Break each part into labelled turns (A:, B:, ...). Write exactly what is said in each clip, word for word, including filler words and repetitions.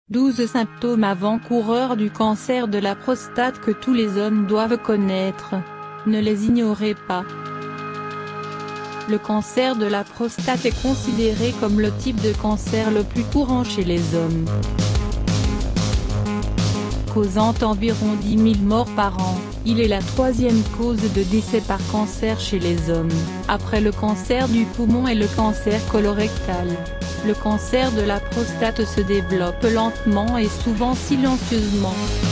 A: douze symptômes avant-coureurs du cancer de la prostate que tous les hommes doivent connaître. Ne les ignorez pas. Le cancer de la prostate est considéré comme le type de cancer le plus courant chez les hommes, causant environ dix mille morts par an. Il est la troisième cause de décès par cancer chez les hommes, après le cancer du poumon et le cancer colorectal. Le cancer de la prostate se développe lentement et souvent silencieusement.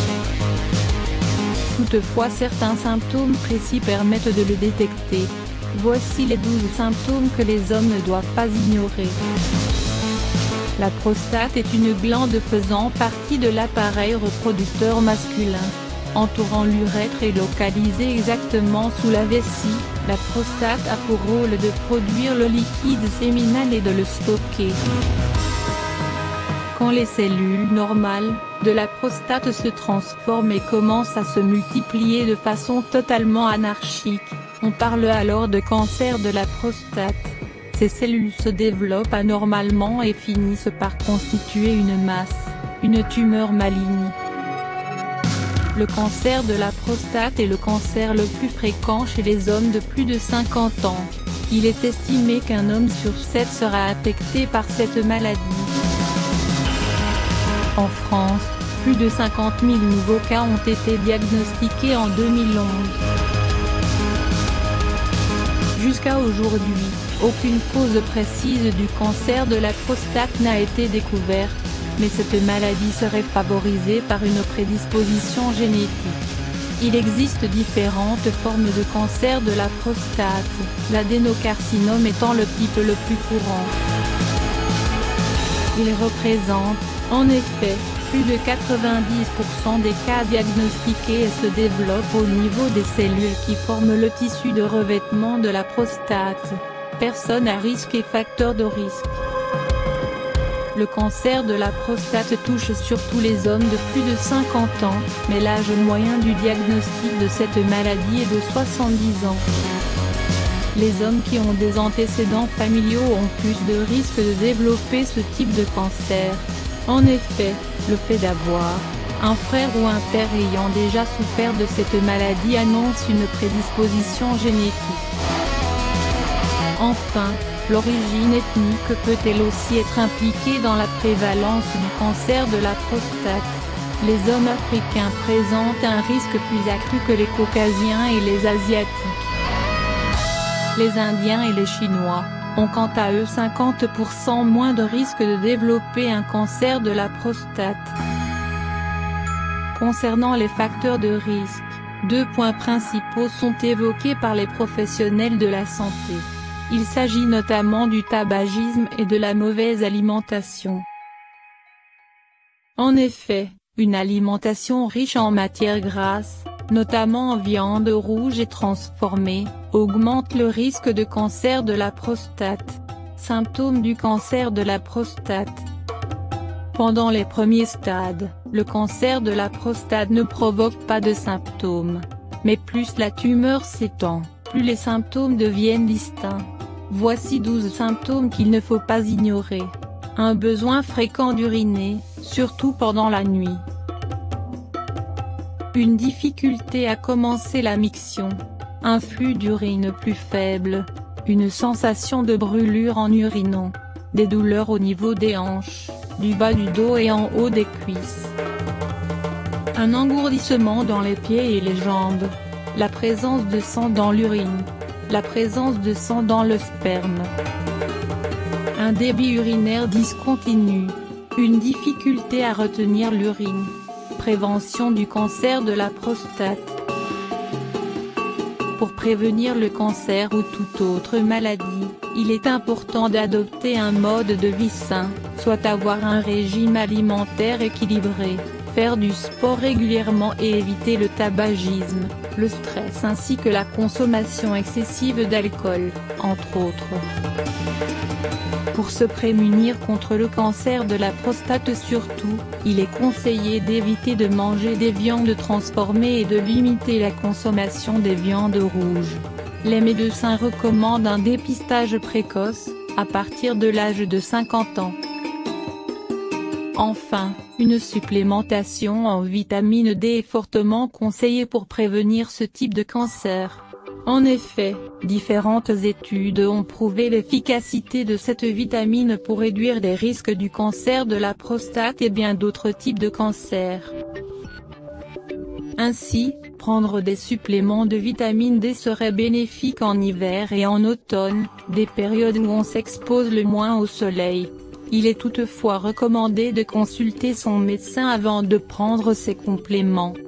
A: Toutefois, certains symptômes précis permettent de le détecter. Voici les douze symptômes que les hommes ne doivent pas ignorer. La prostate est une glande faisant partie de l'appareil reproducteur masculin, entourant l'urètre et localisée exactement sous la vessie. La prostate a pour rôle de produire le liquide séminal et de le stocker. Quand les cellules normales de la prostate se transforment et commencent à se multiplier de façon totalement anarchique, on parle alors de cancer de la prostate. Ces cellules se développent anormalement et finissent par constituer une masse, une tumeur maligne. Le cancer de la prostate est le cancer le plus fréquent chez les hommes de plus de cinquante ans. Il est estimé qu'un homme sur sept sera affecté par cette maladie. En France, plus de cinquante mille nouveaux cas ont été diagnostiqués en deux mille onze. Jusqu'à aujourd'hui, aucune cause précise du cancer de la prostate n'a été découverte, mais cette maladie serait favorisée par une prédisposition génétique. Il existe différentes formes de cancer de la prostate, l'adénocarcinome étant le type le plus courant. Il représente, en effet, plus de quatre-vingt-dix pour cent des cas diagnostiqués et se développe au niveau des cellules qui forment le tissu de revêtement de la prostate. Personnes à risque et facteurs de risque. Le cancer de la prostate touche surtout les hommes de plus de cinquante ans, mais l'âge moyen du diagnostic de cette maladie est de soixante-dix ans. Les hommes qui ont des antécédents familiaux ont plus de risques de développer ce type de cancer. En effet, le fait d'avoir un frère ou un père ayant déjà souffert de cette maladie annonce une prédisposition génétique. Enfin, l'origine ethnique peut elle aussi être impliquée dans la prévalence du cancer de la prostate. Les hommes africains présentent un risque plus accru que les caucasiens et les asiatiques. Les Indiens et les Chinois ont quant à eux cinquante pour cent moins de risque de développer un cancer de la prostate. Concernant les facteurs de risque, deux points principaux sont évoqués par les professionnels de la santé. Il s'agit notamment du tabagisme et de la mauvaise alimentation. En effet, une alimentation riche en matières grasses, notamment en viande rouge et transformée, augmente le risque de cancer de la prostate. Symptômes du cancer de la prostate. Pendant les premiers stades, le cancer de la prostate ne provoque pas de symptômes. Mais plus la tumeur s'étend, plus les symptômes deviennent distincts. Voici douze symptômes qu'il ne faut pas ignorer. Un besoin fréquent d'uriner, surtout pendant la nuit. Une difficulté à commencer la miction. Un flux d'urine plus faible. Une sensation de brûlure en urinant. Des douleurs au niveau des hanches, du bas du dos et en haut des cuisses. Un engourdissement dans les pieds et les jambes. La présence de sang dans l'urine. La présence de sang dans le sperme. Un débit urinaire discontinu. Une difficulté à retenir l'urine. Prévention du cancer de la prostate. Pour prévenir le cancer ou toute autre maladie, il est important d'adopter un mode de vie sain, soit avoir un régime alimentaire équilibré, faire du sport régulièrement et éviter le tabagisme, le stress ainsi que la consommation excessive d'alcool, entre autres. Pour se prémunir contre le cancer de la prostate surtout, il est conseillé d'éviter de manger des viandes transformées et de limiter la consommation des viandes rouges. Les médecins recommandent un dépistage précoce, à partir de l'âge de cinquante ans. Enfin, Une supplémentation en vitamine D est fortement conseillée pour prévenir ce type de cancer. En effet, différentes études ont prouvé l'efficacité de cette vitamine pour réduire les risques du cancer de la prostate et bien d'autres types de cancers. Ainsi, prendre des suppléments de vitamine D serait bénéfique en hiver et en automne, des périodes où on s'expose le moins au soleil. Il est toutefois recommandé de consulter son médecin avant de prendre ces compléments.